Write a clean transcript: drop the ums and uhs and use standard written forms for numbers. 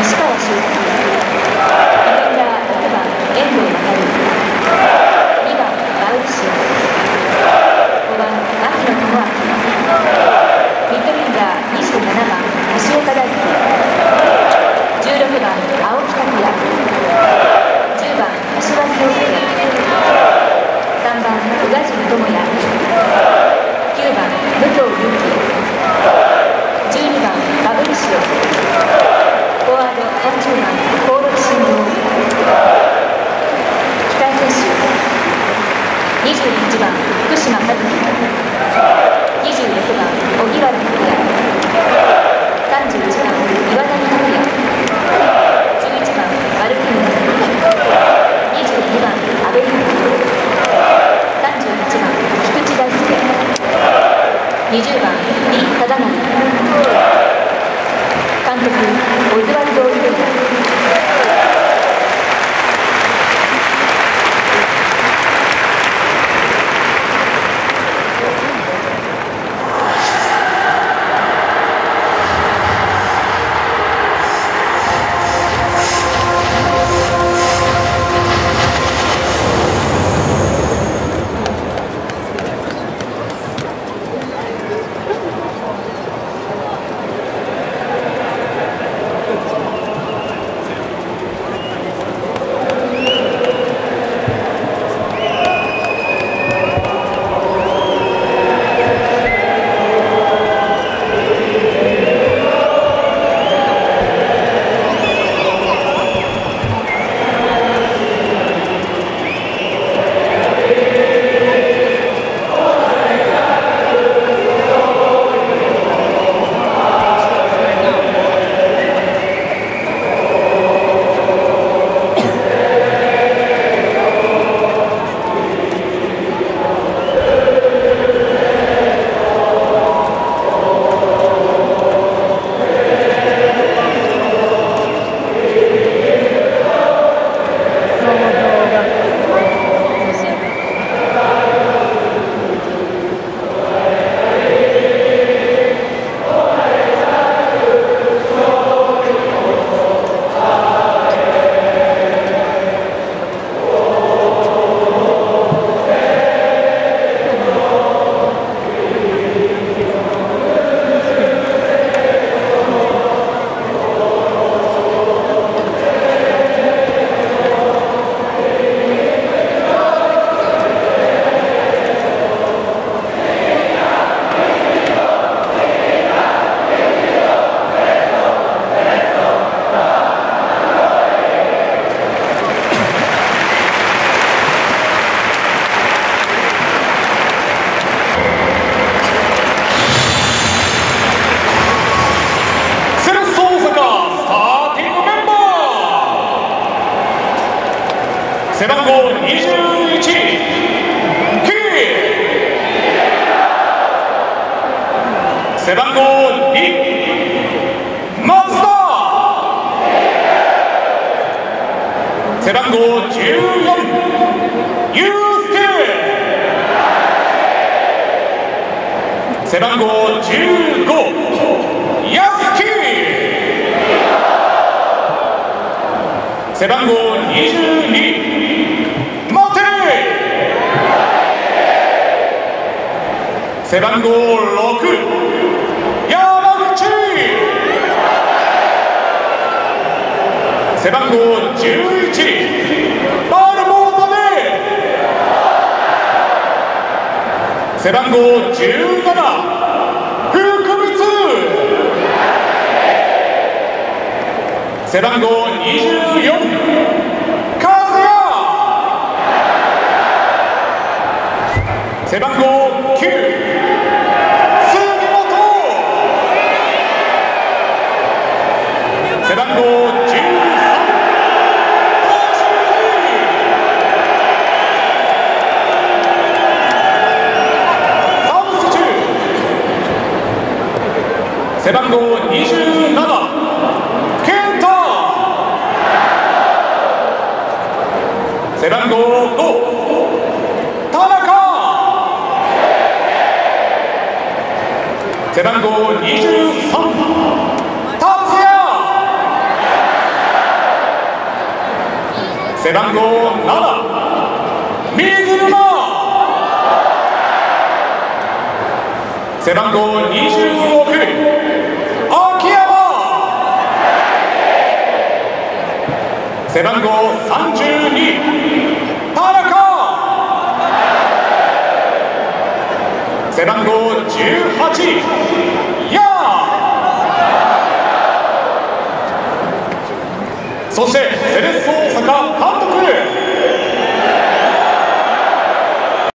西川修介、ディフェンダー6番遠藤航、2番マウリシオ、5番牧野智明、ミッドフィルダー27番橋岡大輝、16番青木拓也、10番柏木陽介、3番宇賀神智也、9番武藤勇樹、12番バブリシオ、フォワード30番興梠慎三、控え選手21番福島和樹、26番荻原拓也、31番岩谷拓也、11番マルティネス、22番阿部勇樹、31番菊池大輔、20番李忠成、監督オズワルド・オリベイラ。 背番号21、背番号2、松田、背番号14、祐介、背番号15、安木、背番号22、背番号6、山口、背番号11、バルボーザで、背番号17、福光、背番号24、和也、背番号9、背番号13、背番号27、健太、背番号5、田中、背番号23、達也、 背番号7水沼、背番号26秋山、背番号32田中、背番号18